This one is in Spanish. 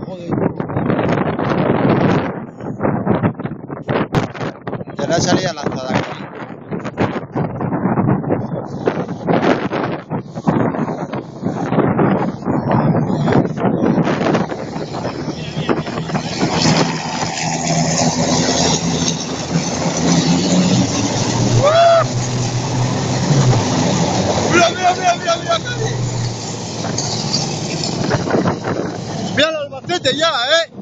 Joder. Ya la salida lanzada aquí. ¡Mira, mira, mira, mira, mira, Cali! ¡Mira los bacetes ya, eh!